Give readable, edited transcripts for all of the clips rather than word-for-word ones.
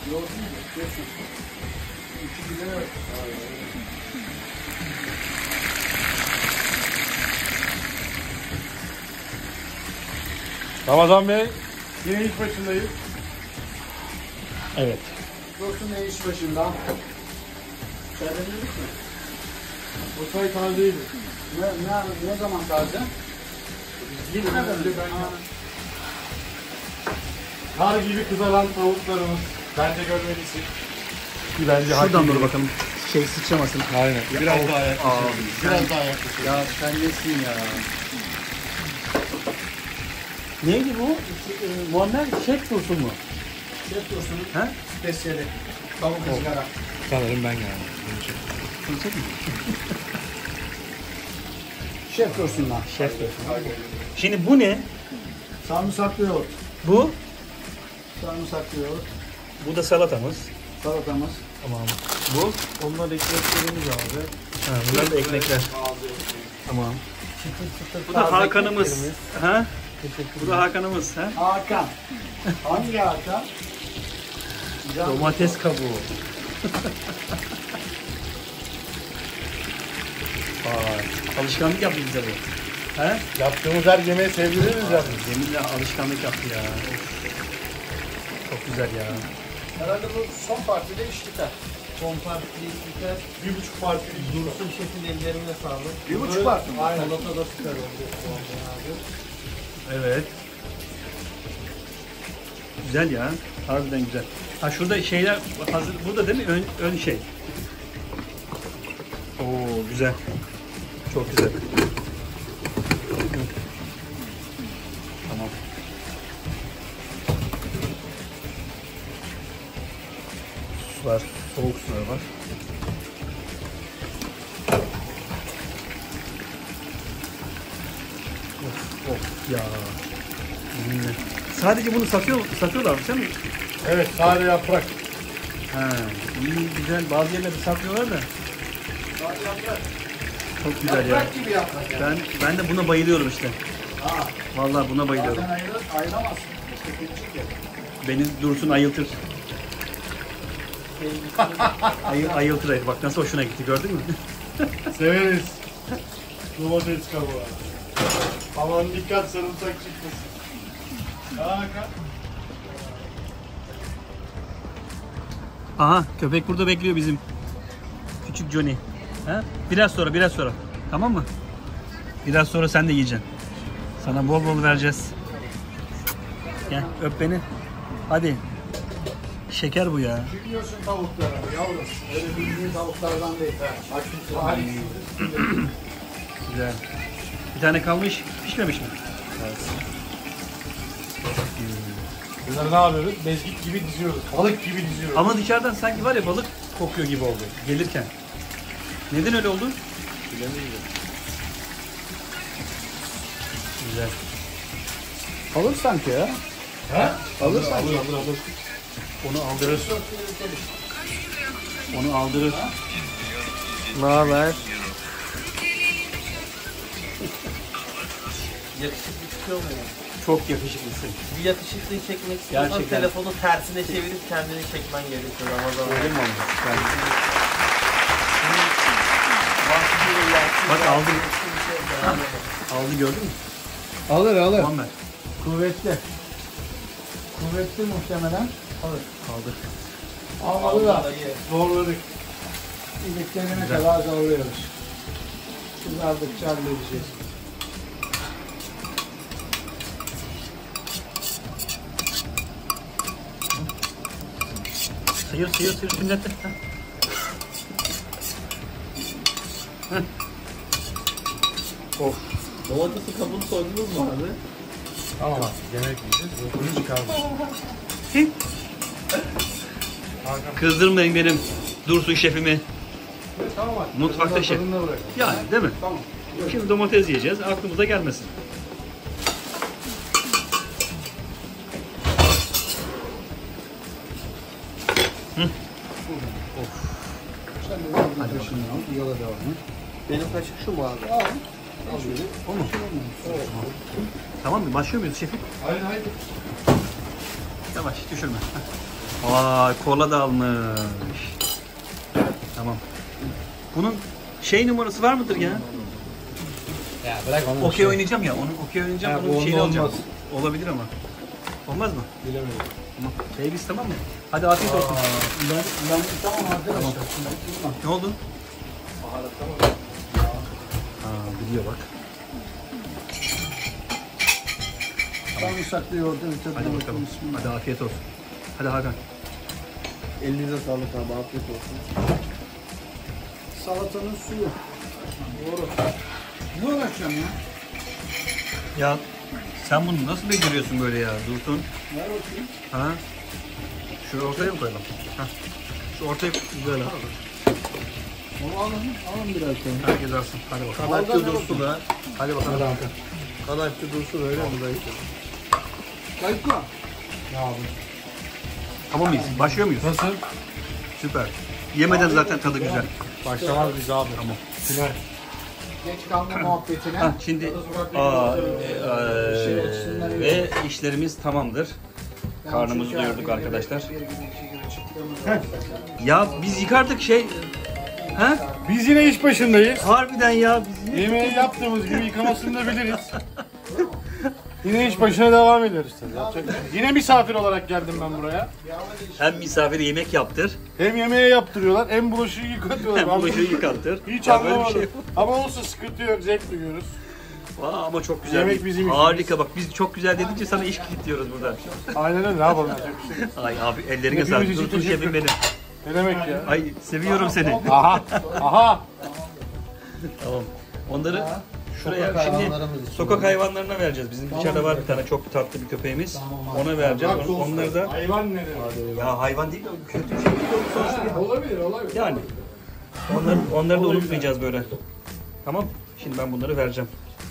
Yoğurt değil mi? Kesin. 2 kilo. Ramazan Bey, yine iş başındayız. Evet. Dostum ne iş başında? Çayda dedik mi? O çay tazeydi. Ne zaman taze? Yine kar gibi kızaran tavuklarımız. Bence görmelisin. Bence Şuradan doğru bakalım. Şey sıçramasın. Aynen. Biraz daha yaklaşalım. Biraz daha yaklaşalım. Ya sen nesin ya? Neydi bu? Muammer Şef Dursun mu? Şef Dursun'un He? spesiyeli. Tavuk ızgara. Sanırım ben geldim. Konuşacak mı? Şef Dursun'dan. Şef Dursun. Şimdi bu ne? Sarımsaklı yoğurt. Bu? Sarımsaklı yoğurt. Bu da salatamız. Salatamız. Tamam. Bu? Onlar ekmeklerimiz abi. Ha, bunlar da ekmekler. Tamam. Çıtır çıtır. Bu da Hakan'ımız. Ha? Teşekkür Bu da Hakan'ımız. Ha? Hakan. Hangi Hakan? Domates kabuğu. Vay, alışkanlık yaptı bize bu. He? Yaptığımız her yemeği sevdiririz ya. Yeminle alışkanlık yaptı ya. Çok güzel ya. Herhalde bu son partide iş biter. Son partili biter. 1,5 partili Dursun şefin ellerine sağlık. 1,5 parti mi? Aynen. Salata da süper oldu. Abi. Evet. Güzel ya. Harbiden güzel. Ha şurada şeyler hazır. Burada değil mi? Ön şey. Oo güzel. Çok güzel. Tamam. Sular, soğuk sular var. Of ya. Yeminle. Sadece bunu satıyorlar mı sen mi? Evet, sade yaprak. Ha, iyi güzel. Bazı yerlerde satıyorlar da. Çok güzel ya. Yaprak gibi yaprak yani. Ben de buna bayılıyorum işte. Ha. Vallahi buna bayılıyorum. Zaten ayıramazsın. İşte küçük ya. Beni Dursun ayıltır. Ayıltır. Bak nasıl hoşuna gitti gördün mü? Severiz. Domates kabuğu. Aman dikkat, sarımsak çıkmasın. Hakan. Aha köpek burada bekliyor bizim. Küçük Johnny. Ha? Biraz sonra. Tamam mı? Biraz sonra sen de yiyeceksin. Sana bol bol vereceğiz. Gel öp beni. Hadi. Şeker bu ya. Biliyorsun tavukları yavrum. Öyle bildiğin tavuklardan değil. Güzel. Bir tane kalmış. Pişmemiş mi? Bunları ne yapıyoruz? Mezgit gibi diziyoruz. Balık gibi diziyoruz. Ama dışarıdan sanki var ya balık kokuyor gibi oldu gelirken. Neden öyle oldu? Bilemiyorum. Güzel. Alır sanki ya. Ha? Alır sanki. Alır. Onu aldırır. Onu aldırır. Ne haber? Yakışıklı çıkıyor mu ya? Çok yakışıklısın. Bir yakışıklıyı çekmek istiyorsan Gerçekten. telefonu tersine çevirip kendini çekmen gerekiyor Ramazan. Öyle mi oldu? Bak Bak aldı. Aldı gördün mü? Alır. Muammer. Kuvvetli. Kuvvetli muhtemelen. Alır. Aldı. Almalı da. Zorladık. İliklerine kadar zorluyoruz. Kızardıkça halledeceğiz. Sıyır sünnetli. Of. Domatesi kabuğunu soydunuz mu abi? Tamam abi. Yemek yiyeceğiz. Bunu çıkarma. Kızdırmayın benim Dursun şefimi. Tamam abi. Mutfakta şef. Tadına bırak. Yani değil mi? Tamam. Şimdi domates yiyeceğiz. Aklımıza gelmesin. Sen de hadi şunu al. Yola devam et. Benim kaşık şu mu abi? Al. O mu? Tamam mı? Başlıyor muyuz şefim? Hayır. Yavaş düşürme. Heh. Vay kola da almış. Tamam. Bunun şey numarası var mıdır ya? Ya bırak onu. Okey oynayacağım ya. Onun okey oynayacağım. Ha, Onun bu şeyini olmaz. alacağım. Olabilir ama. Olmaz mı? Bilemedim. Tamam. Biz tamam mı? Hadi afiyet olsun. Ben tamam arkadaşlar. Ne oldu? Biliyor bak. Sarımsaklı yoğurdu. Hadi bakalım. Hadi afiyet olsun. Hadi Hakan. Elinize sağlık abi. Afiyet olsun. Salatanın suyu. Doğru. Ne uğraşacağım ya? Ya sen bunu nasıl beceriyorsun böyle ya Dursun? Ver bakayım. Ha? Şuraya ortaya mı koyalım? Ha. Şu ortaya güzel abi. Onu alın biraz sonra. Herkes alsın. Hadi bakalım. Kadayıfçı Dursun ha. Hadi bakalım. Hadi Hakan. Kadayıfçı Dursun öyle mi dayı? Kayıkla. Ne yapayım? Tamam mıyız? Başlıyor muyuz? Nasıl? Süper. Yemeden zaten tadı güzel. Başlamaz biz abi. Tamam. Final. Geç kalma muhabbetine. Ha, şimdi ve işlerimiz tamamdır. Karnımızı doyurduk arkadaşlar. Ya biz yıkardık şey. Ha? Biz yine iş başındayız. Harbiden ya biz Yemeği yaptığımız gibi yıkamasını da biliriz. Yine iş başına devam ediyoruz tabii. Yapacak bir şey yok. Yine misafir olarak geldim ben buraya. hem misafire yemek yaptır, Hem yemeği yaptırıyorlar hem bulaşığı yıkatıyorlar. hem Ben bulaşığı yıkattır. hiç Ya böyle bir anlamadım. şey yok. Ama olsa sıkıntı yok, zevk duyuyoruz. Aa, ama çok güzel. Yemek bizim işimiz. Harika bak biz çok güzel dedikçe sana iş kilitliyoruz burada. Aynen öyle, ne yapalım, yapacak bir şey yok. Ay abi ellerine Hepimiz sağlık. için Dursun teşekkür şefim benim. Ne demek ya? Ay seviyorum seni. Aha, aha. Tamam. Onları şuraya şimdi sokak hayvanlarına vereceğiz. Bizim dışarıda var bir tane çok tatlı bir köpeğimiz. Ona vereceğiz. Onları da Hayvan ne demek? ya hayvan değil de kötü bir şey değil sonuçta. Olabilir, olabilir. Yani onları da unutmayacağız böyle. Tamam. Şimdi ben bunları vereceğim.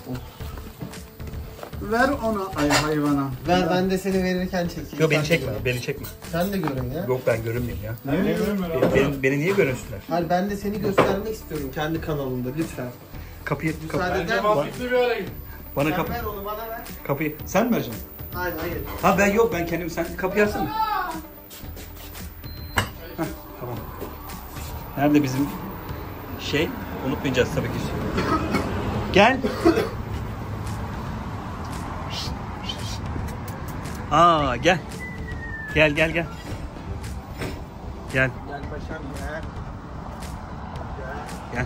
Ver ona hayvana. Ver ben de seni verirken çekeyim. Yok beni Sen de çekme. gör. Beni çekme. Sen de görün ya. Yok ben görünmeyeyim ya. Ne diyorum ben abi? Beni niye görünsünler? Hayır ben de seni göstermek istiyorum kendi kanalımda lütfen. Kapıyı Müsaade eder Bence misin? mantıklı bir hale git. bana Sen kapı ver onu bana ver. kapıyı sen mi vereceksin? Hayır hayır. Ha ben yok ben kendim sen kapıyı açsana. Heh, tamam. Nerede bizim şey? Unutmayacağız tabii ki. Gel. Aa gel. Gel. Gel. Gel paşam ya. Gel.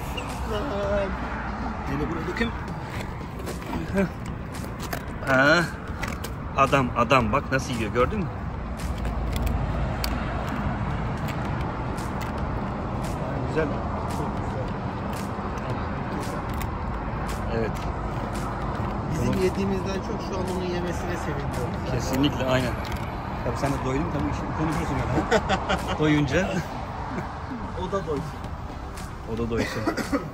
Beni buraya dökün. Ha. Adam bak nasıl yiyor gördün mü? Güzel mi? Evet. Bizim yediğimizden çok şu an onun yemesine seviniyorum. Kesinlikle aynen. Tabii sen de doydun tabii şimdi konuşursun yani. Doyunca O da doysun. o da doysun.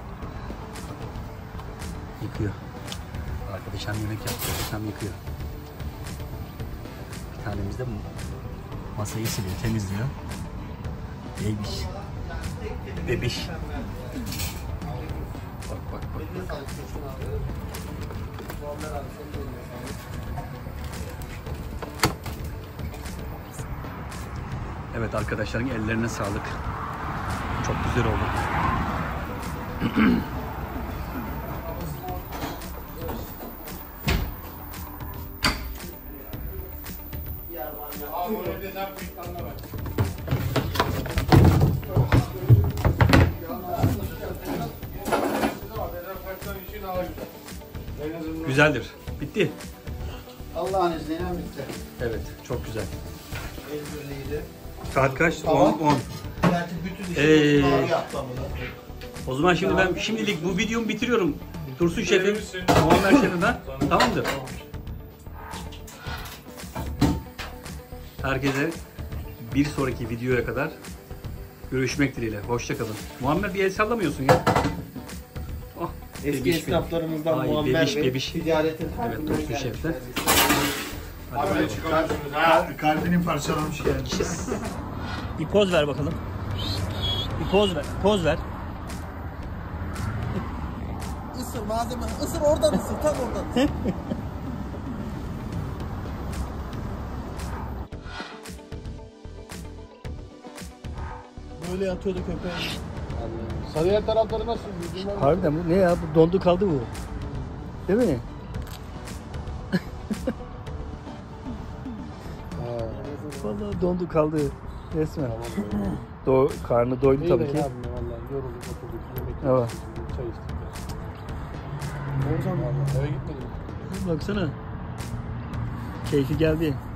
Yıkıyor. Arkadaş hem yemek yapıyor hem yıkıyor. Bir tanemiz de masayı siliyor, temizliyor. Bebiş. Bak. Evet arkadaşların ellerine sağlık. Çok güzel oldu. Abi oraya dezenfektanla ver. Dezenfektan için daha güzel. En azından Güzeldir. Bitti. Allah'ın izniyle bitti. Evet, çok güzel. El birliğiyle. Saat kaç? 10. Gerçi bütün işi mavi yaptı ama. O zaman şimdi ben şimdilik bu videomu bitiriyorum. Dursun şefim, Muammer şefim ben. Tamamdır. Herkese bir sonraki videoya kadar görüşmek dileğiyle. Hoşça kalın. Muammer bir el sallamıyorsun ya. Oh, Eski bebiş esnaflarımızdan Ay, Muammer bebiş, Bey bebiş. ticaretin Evet, Dursun şefler. Abi çıkarıyorsunuz ha. Kalbini parçalamış yani. Bir poz ver bakalım. Bir poz ver. Poz ver. Isır malzeme, ısır oradan ısır, tam oradan. Öyle yatıyordu köpeğin. Sarıyer tarafları nasıl? Harbiden bu ne ya? Bu dondu kaldı bu. Değil mi? Vallahi dondu kaldı. Resmen. Karnı doydu tabii ki. Vallahi yorulduk oturduk. Yemek Evet. yedik, çay içtik. Eve gitmedim. Baksana. Keyfi geldi.